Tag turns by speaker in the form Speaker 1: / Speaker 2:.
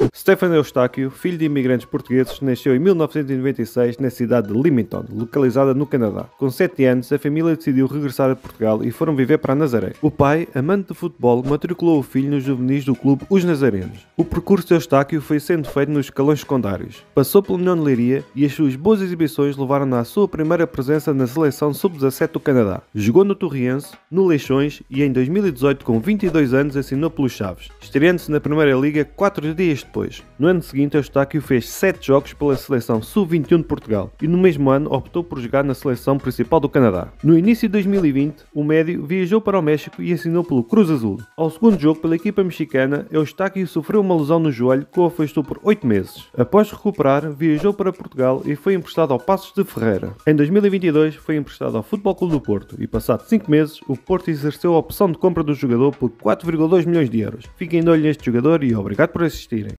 Speaker 1: Stefano Eustáquio, filho de imigrantes portugueses, nasceu em 1996 na cidade de Leamington, localizada no Canadá. Com 7 anos, a família decidiu regressar a Portugal e foram viver para Nazaré. O pai, amante de futebol, matriculou o filho nos juvenis do clube Os Nazarenos. O percurso de Eustáquio foi sendo feito nos escalões secundários. Passou pelo União de Leiria e as suas boas exibições levaram-no à sua primeira presença na seleção sub-17 do Canadá. Jogou no Torriense, no Leixões e em 2018, com 22 anos, assinou pelos Chaves, estreando-se na Primeira Liga 4 dias depois. No ano seguinte, Eustáquio fez 7 jogos pela seleção sub-21 de Portugal e no mesmo ano optou por jogar na seleção principal do Canadá. No início de 2020, o médio viajou para o México e assinou pelo Cruz Azul. Ao segundo jogo pela equipa mexicana, Eustáquio sofreu uma lesão no joelho que o afastou por 8 meses. Após recuperar, viajou para Portugal e foi emprestado ao Paços de Ferreira. Em 2022, foi emprestado ao Futebol Clube do Porto e, passado 5 meses, o Porto exerceu a opção de compra do jogador por 4,2 milhões de euros. Fiquem de olho neste jogador e obrigado por assistirem.